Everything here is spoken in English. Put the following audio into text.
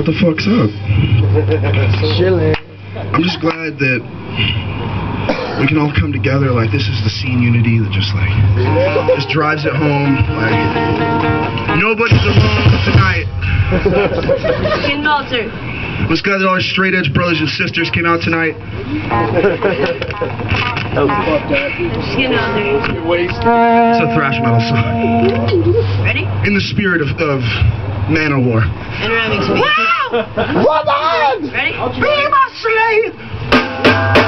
the fuck's up? Chilling. I'm just glad that we can all come together. Like, this is the scene unity that just drives it home. Like, nobody's alone tonight. Ken Meltzer. I'm just glad that all our straight edge brothers and sisters came out tonight. Ken Meltzer. It's a thrash metal song. Ready? In the spirit of Manowar. And we're having some. Woman! Ready? Be my slave!